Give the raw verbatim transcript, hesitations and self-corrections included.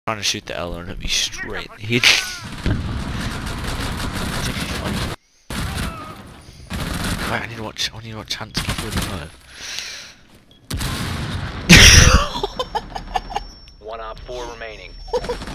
Trying to shoot the L and it'll be straight. He'd Wait, I need to watch. I need to watch Hansky for the One op four remaining.